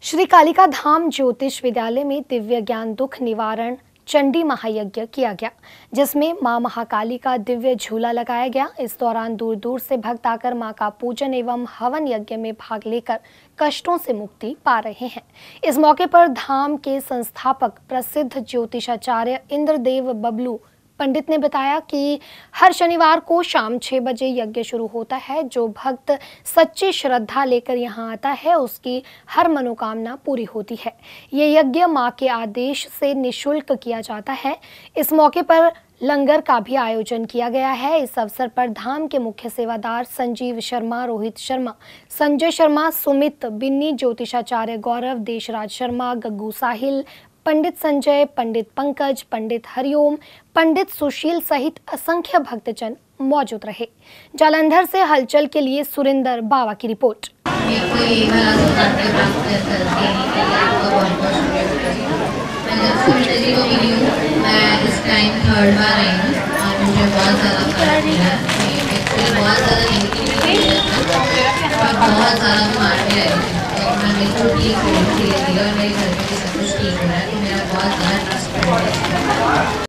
श्री कालिका धाम ज्योतिष विद्यालय में दिव्य ज्ञान दुख निवारण चंडी महायज्ञ किया गया, जिसमें मां महाकाली का दिव्य झूला लगाया गया। इस दौरान दूर दूर से भक्त आकर मां का पूजन एवं हवन यज्ञ में भाग लेकर कष्टों से मुक्ति पा रहे हैं। इस मौके पर धाम के संस्थापक प्रसिद्ध ज्योतिषाचार्य इंद्रदेव बबलू पंडित ने बताया कि हर शनिवार को शाम 6 बजे यज्ञ शुरू होता है। जो भक्त सच्ची श्रद्धा लेकर यहाँ आता है उसकी हर मनोकामना पूरी होती है। ये यज्ञ मां के आदेश से निःशुल्क किया जाता है। इस मौके पर लंगर का भी आयोजन किया गया है। इस अवसर पर धाम के मुख्य सेवादार संजीव शर्मा, रोहित शर्मा, संजय शर्मा, सुमित बिन्नी, ज्योतिषाचार्य गौरव, देशराज शर्मा, गग्गू साहिल, पंडित संजय, पंडित पंकज, पंडित हरिओम, पंडित सुशील सहित असंख्य भक्तजन मौजूद रहे। जालंधर से हलचल के लिए सुरेंद्र बावा की रिपोर्ट। मेरा बहुत ज़्यादा ट्रस्ट